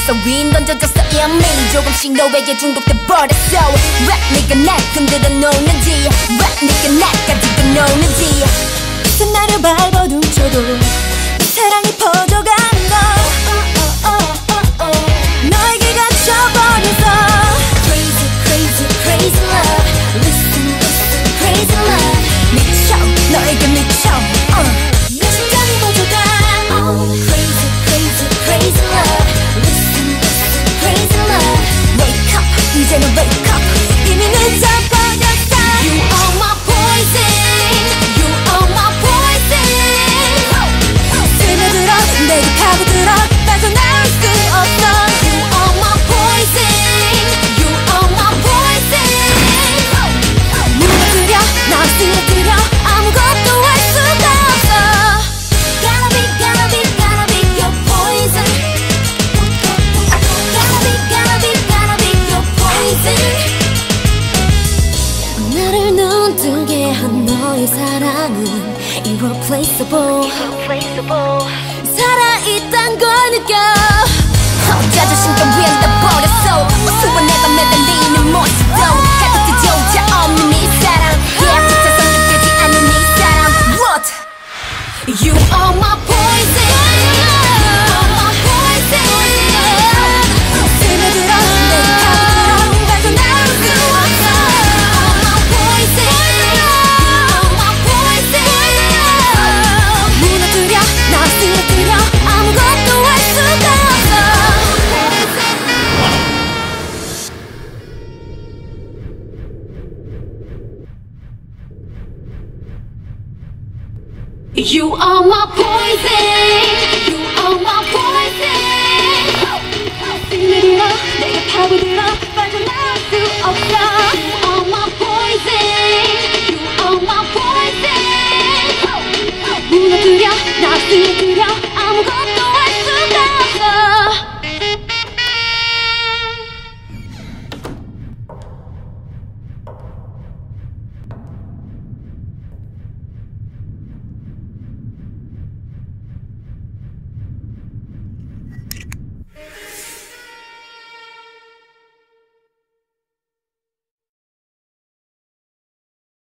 벌써 윈 던져줬어 이미 조금씩 너에게 중독돼 버렸어 왜 네가 날 흔들어 놓는지 왜 네가 날 가지고 노는지 같은 나를 밟아둠쳐도 사랑이 퍼져가는 걸 너에게 갇혀버려서 Crazy crazy crazy love Listen listen crazy love 미쳐 너에게 미쳐 내 심장이 퍼져가 Crazy crazy crazy love Listen listen crazy love Wake up 이제는 wake up 이미 늦어버렸어 You are my poison You are my poison 스며들어 내게 파고들어 빠져나올 수 없어 You are my poison You are my poison 무너뜨려 나 쓰러뜨려 아무것도 할 수가 없어 Gotta be gotta be gotta be your poison Gotta be gotta be gotta be your poison 나를 눈뜨게 한 너의 사랑은 irreplaceable 살아있단 걸 느껴 자존심과 위안다 버렸어 우스워 내가 매달리는 모습도 가득히 조차 없는 이 사랑 계약지처럼 느껴지 않는 이 사랑 What? You are my poison You are my poison 스며들어 내게 파고들어 빠져나올 수 없어 You are my poison You are my poison 무너뜨려 나 쓰러뜨려 아무것도 할 수가 없어 You are my poison You are my poison 스며들어 내게 파고들어